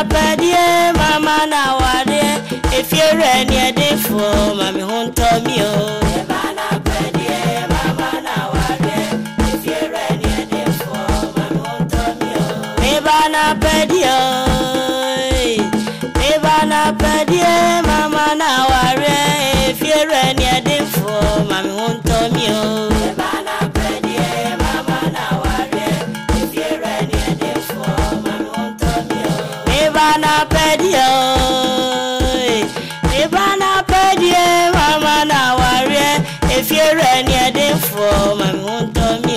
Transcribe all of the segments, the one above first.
na pedie mama na ware if you ready a day for mami hunto mi o eba na pedie mama na ware if you ready a day for mami hunto mi o eba na pedie mama na ware if you ready a day for mami hunto mi o eba na pedie mama na ware if you ready a day for mami hunto mi o eba na pedie mama na ware if you ready a day for mami hunto mi o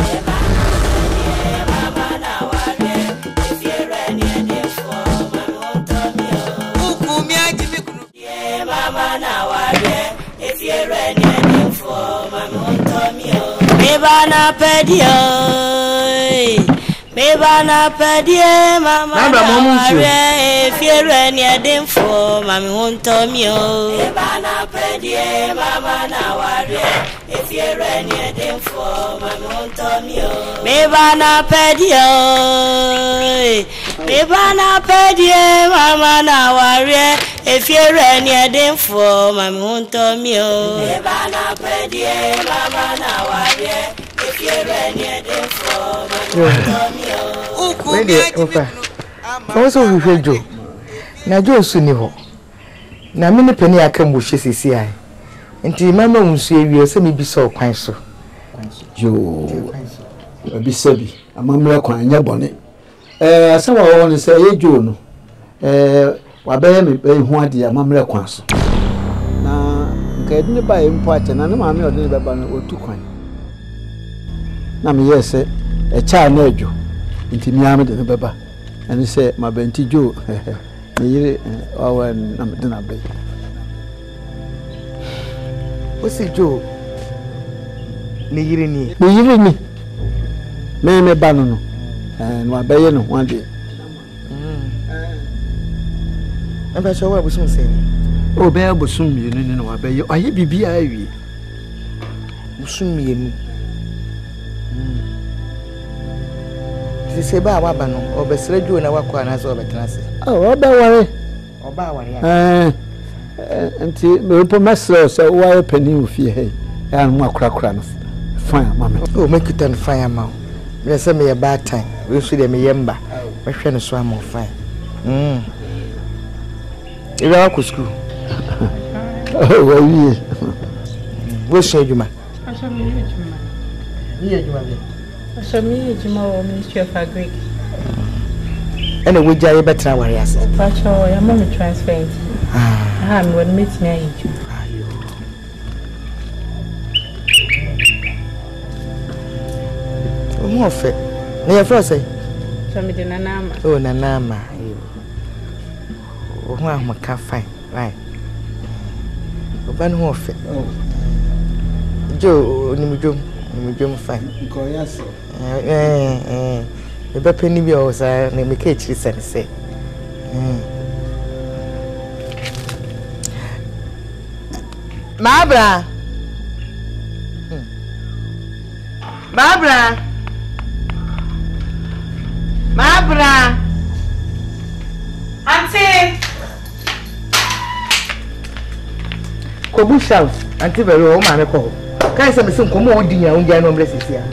mama na ware if you ready a day for mami hunto mi o uku mi ajimi kunu mama na ware if you ready a day for mami hunto mi o eba na pedie mama na ware if you ready a day for mami hunto mi o eba na pedie mama na ware if you ready a day for mami hunto mi o eba na pedie mama na ware if you ready a day for mami hunto mi o eba na pedie mama na ware if you ready a day for mami hunto mi o also we jo na jo suni ho na me ne pani aka mbuhye sisi ai nti mama unsu ewie se me bi so kwan so jo abi sabi amamra kwan nya bone asawa wo ne se ye jo no wa be me be hu ade amamra kwan so na nka edine ba empo ache na ma me odine be ba no otu kwan na me yese e cha na adwo nti mi am de be ba ani se ma benti jo me yire awan na me de na be o si jo ni yire ni me ba no no abaye no wan de amba so wa busum se o be busum mi ni no abaye aye bibia awie busum mi ni se ba wa ba no obesere jo na wakwa na so obetrase oba ware nti me po mesro so wa pani ofie he ya no akura no fine mama o make it an fine ma me say me bad time we so dey me yemba me hwe no so am fine ira ku school wa wi wo se juma Juma or Ministry of Agric. And a wood jay better warriors. Pacho, your mommy transferring. I'm going to meet me. More fit. Near first say. Tommy de Nanama. Oh, Nanama. Oh, I'm a cafe. Right. Open more fit. Joe, Nimujum fine. The penny be also name cage is say. Barbara. Auntie. Kobusha, Auntie Vero, my call. Can say some come on dinner on Jano blesses here.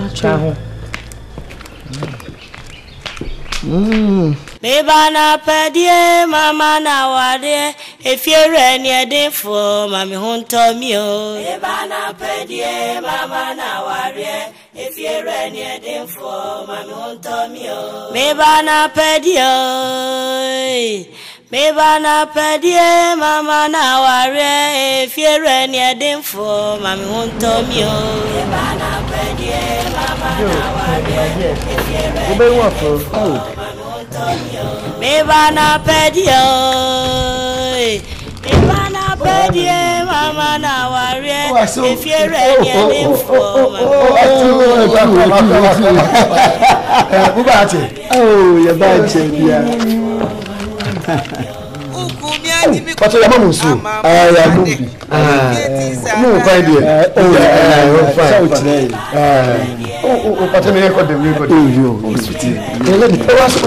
Eba na pedie mama na ware if you ready a day for mami hunto mi o eba na pedie mama na ware if you ready a day for mami hunto mi o eba na pedie mama na ware if you ready a day for mami hunto mi o eba na pedie mama na ware if you ready a day for Eba na pedie mama na ware if you ready and for oh you bad champion Pato ya mamu su. Ya mu. Mu kwa dia. Fine. Pato me ko de me ko de. Yo. Sweetie. Ele ni e wa so.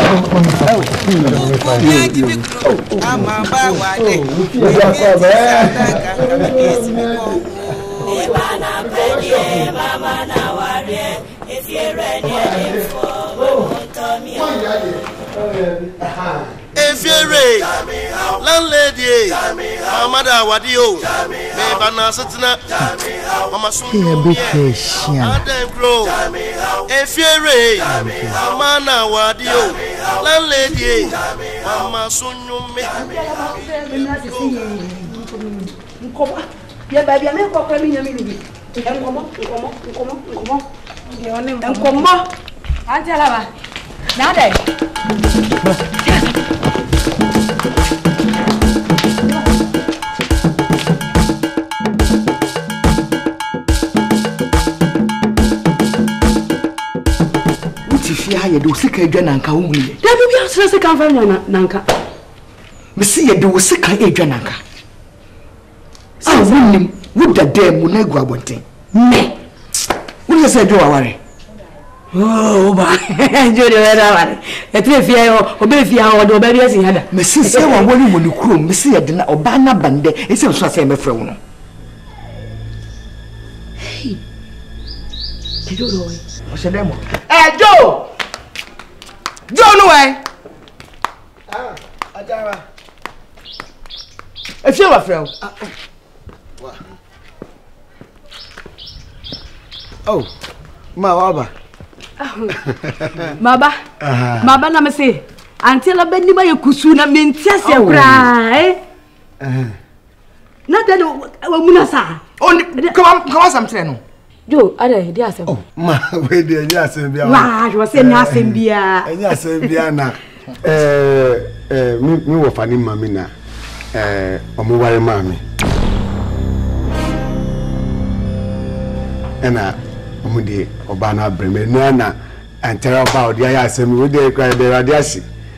Mama na ware if you're ready for if you're ready landlady mama da wadio me bana setina mama sunu adam grow if you're ready mama na wadio landlady mama sunu me ya baby ame ko kwa mi nyami ni nkomo anti alaba na dai Uti fi ha ye do sika edwa nanka wo mu ye. Da bi asra sika fa nanka. Me si ye do sika edwa nanka. Wunim wuda dem na egu abonten me wule se do aware ba jode wera aware etre fia yo obe fia ho do ba bi asi hada me si se wa woni mo nikrom me si ye de na oba na bande ese so ase me frɛ wo no hey kido do we o se demo jo no we Ajara. e fia wa frɛ wo Oh, Maba. Maba na me say until I bend my kusu na mentia se kra na den wamuna sa come something no jo ada dia asem Oh, ma we dey dia asem bia wa jo se na asem bia enya asem bia na mi wo fani mami na omo ware mami ena omudi oba na breme na antera oba odi aya asem we dey cry dey radiasi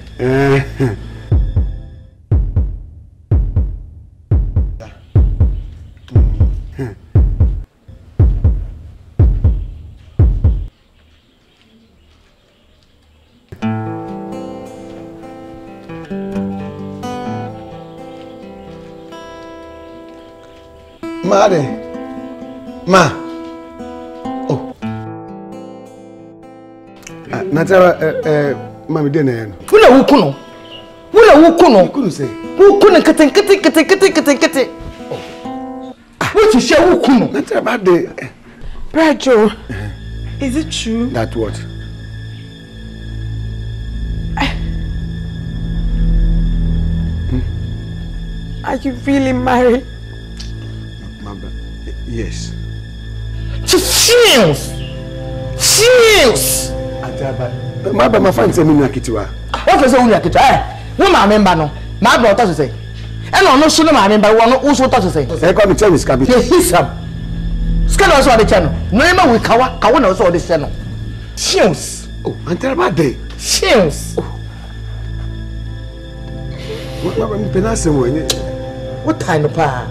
Ma. Oh. Natara mami de na yan. Wula wukuno. Kunu say. Wukuno kete. Oh. What you share wukuno? Natara ba de. Brajo. Is it true? That what? Are you really married? Yes. Cheers. Ataba. Maba ma fan se mi na kitiwa. What you say unu akita? Wo ma member no. Ma bro to say. E no no so no ma member wo no wo so to say. E ko mi tell me skabi. Ye hisam. Ska no so ade channel. No e ma we kawa na so ade channel. Cheers. Oh, Ataba de. Cheers. Maba mi penase mo nye. What time pa?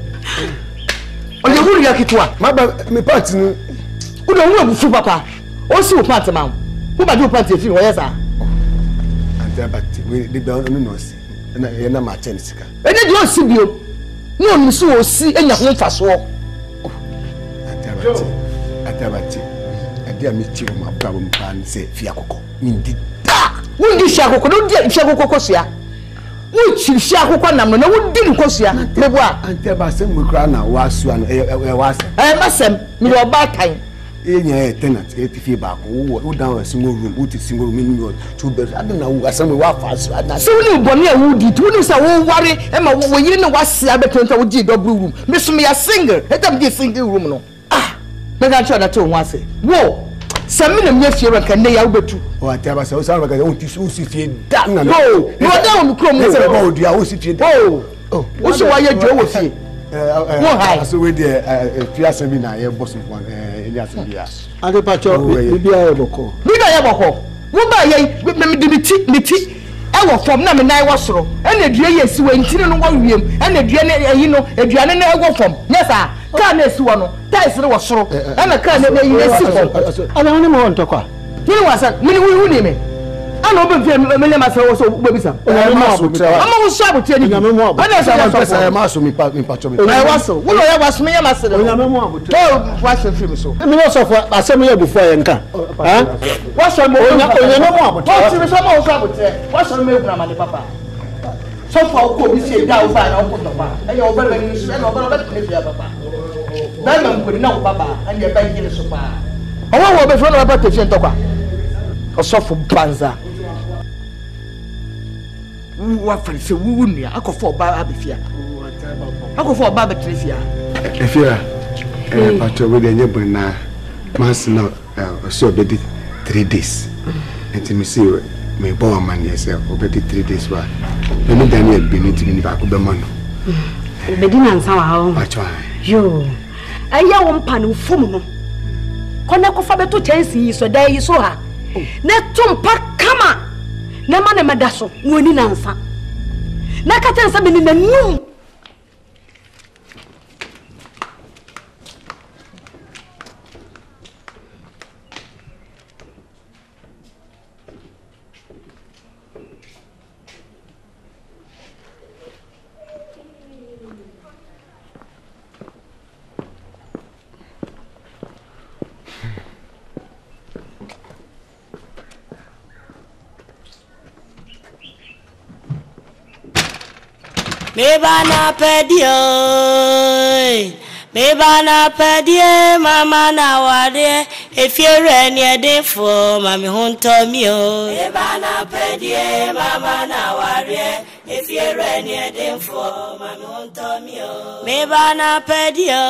Oye wuri yakitwa. Maba mi part ni. Udo wura bufu papa. O si o part ma. Who ba do part efi wo yesa? Ataba ti we de ba no si. Na ye na ma chen sika. Ene di o si bio. No mi so o si enya ho faso. Ataba ti. Ade a mi ti o ma ba mo pa ni se fi akoko. Mi ndi da. Wo ndi shi akoko, no di shi akoko kosia. Wo chi shi akoko nam no na wo di kosia. Mebo a Ataba se mo kra na wasu an e wasa. Masem mi do ba kan. Enya tenant e ti fi ba ko wo down a single room, wo ti single room ni two bedrooms. Adana wo asem wa faso adana. Se wo ni boni a wo di, tu ni sa wo ware e ma wo yiri na wase abetonta wo gi double room. Me so me ya single. Etam gi single room no. Me ga try na to won ase. Wo Sami na mye fie ranka ne ya ubetu. O Ataba se o sa ranka o ti si fie da na. No, no da wo krom mo. Se ba o dia o si fie da. Oh. Wo so wa ye dwo wo fie. Wo hai. So we dey fie asem na ye boss one Elias bia. Ade pacho bibia ye boko. Bibia ye boko. Wo ba ye me di miti. ewo fom na me nan wo soro ene dua ye si we ntire no wo wiem ene dua ne yi no aduane na ewo fom nyesa ka na esi wo no tais re wo soro ene ka na yi na esi fom ana woni mo ntokwa ni wasa mini wu ni me ana obe mfe mele masa wo so gbe bisa ama wo so abotie ni ana so pesa ma so mi pacho mi waso wo no ya waso me ya masere onyame mo abotie waso film so mi no so for asem ya bufu aye nka ha waso mo onyame mo abotie wo ti so mo so abotie waso me eguna male papa so fa ko bi se da wo ba na wo to ba e yo ba ni so e no ba ni so ya papa ba ma ko ni na wo papa an ye ba yi so pa owo wo be fo na ba te fi ntokwa osofo banza wa farse wu nua akofo ba abefia akofo ba betrefia efia pato we dey nyebo na mas na so obedi 3 days enti me see me bo man yourself obedi 3 days wa emi Daniel beniti ni ba ko be ma no obedi na nsa wa ha pato yo aya wo mpa no fom no kona ko fa beto chance yi so dai yi so ha na tumpa kama na ma na medaso woni na nsa na ka tensa be ni nanum Me bana pedie mama na wade efiere ni edefo mami hunto mi o me bana pedie mama na wade efiere ni edefo mami hunto mi o me bana pedie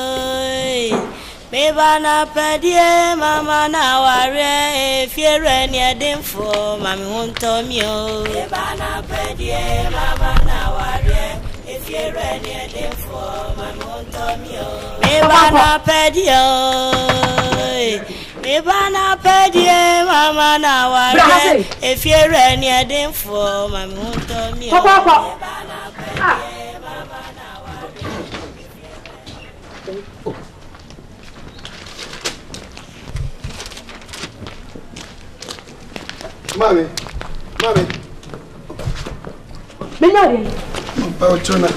mama na wade efiere ni edefo mami hunto mi o me bana pedie mama na wade efiere ni edefo mami hunto mi o me bana pedie mama na wade efiere ni edefo mami hunto mi o me bana pedie mama na wade Mami. Benyore. Pa chona.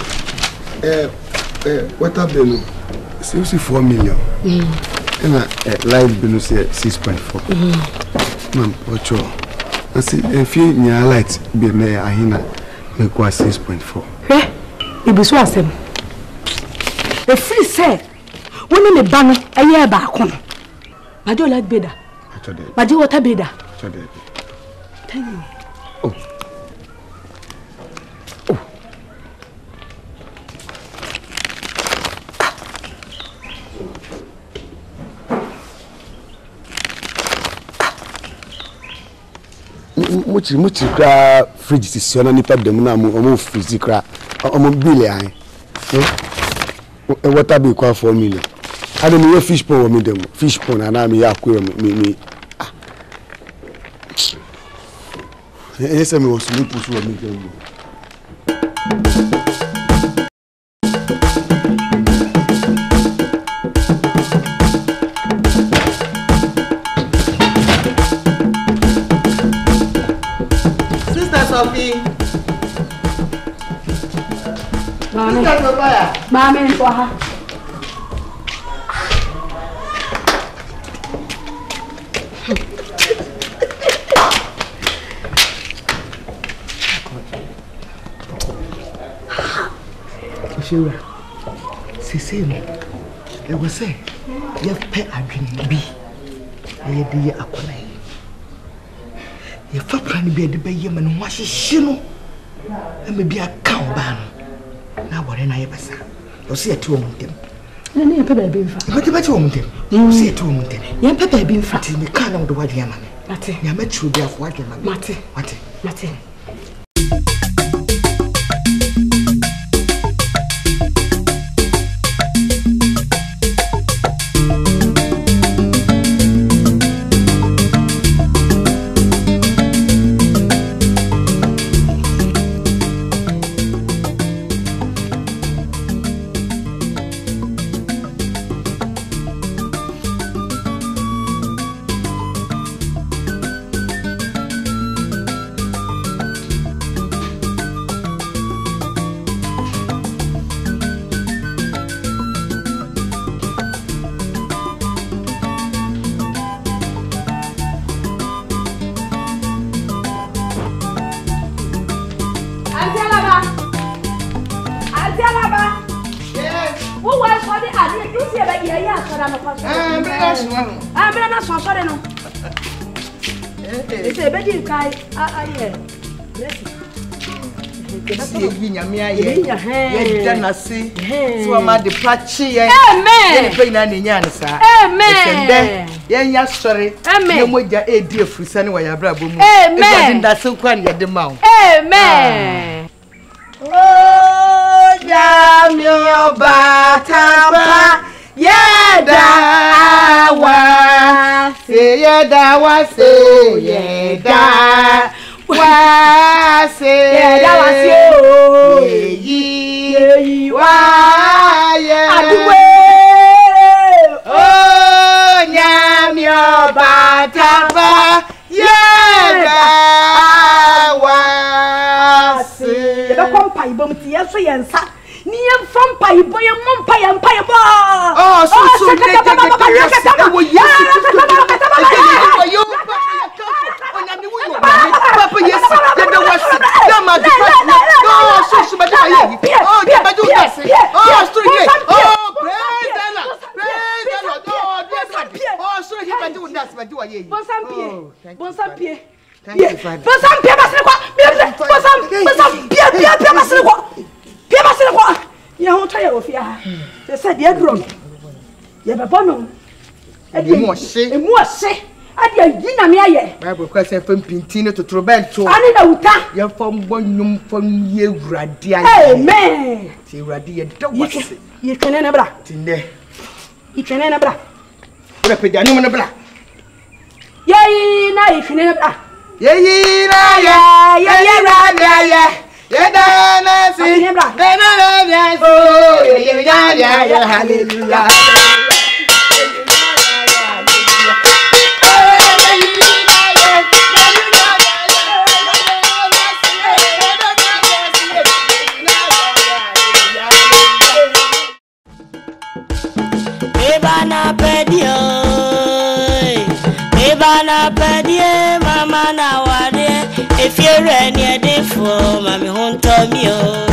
Water bill. It's 4 million. And light bill is 6.4. Mam, ocho. I see if you near light bill me ahina me kwa 6.4. Ibuso asem. The free say when me ba no eye ba ko. Majo light beda. Majo water beda. Tell me. Oh. Muchi kra fridge sisiona nipa dem na mo fridge kra omo bill an water bill kwa 4 million ade me fish pond me dem fish pond na me yakura me ese me was me push me dem Mami, wah. Shira, sisi no. Ewo say, ye pe adwene bi. Ye de ye akona yi. Ye fa plan bi de be ye me no hwahye no. E me bi aka oba no. Na bore na ye besa. O se ati o muntem. Na ne pe ba bi mfa. Ba ti ba ti o muntem. O se ati o muntem. Ye pe ba bi mfa. Ti me ka na wo de wadwe ama me. Mate. Ya ma tru bi afo wadwe ama me. Mate. na so sorry no. Ese be di kai aye. See you nyame aye. Ye da na se. So ama de pachi ye. Amen. Ye pe na nya ne sa. Amen. Ye nya sorry. Ye moja e di afurisa ne wa ya bra bomu. Amen. E nda se kwan ye de ma wo. Amen. Oh, jam your batapa. Yeda wa say yeda wa say yeda wa say yeda wa say ye wa ye aduwe oh nyamyo batapa yeda wa say yeda kompa ibom ti yeso yensa ni em fampa ibo ye mompa ye mpa ye bo oh so de wo yesu papa yes de was dama de oh so ba ye oh de ba do that oh story oh praise the Lord oh so he ba do that ba do ye bon sampie thank you father bon sampie basere kwa bon sampie basere kwa pia basere kwa ya ho twa ye ofia se se de aduro ye be bono emu ose ade agina me aye bible kwa se fam pinti ne totoro bento ani na wuta ye fam bonyum fam ye wurade amen ti wurade ye da wase ye twene na bra tinde ye twene na bra ora pejani mo na bra ye na ye twene na bra ye na ye ra ya yeda na si na ya so ye ya hallelujah Ebana pedie mama na wade if you're any for mami hunto mio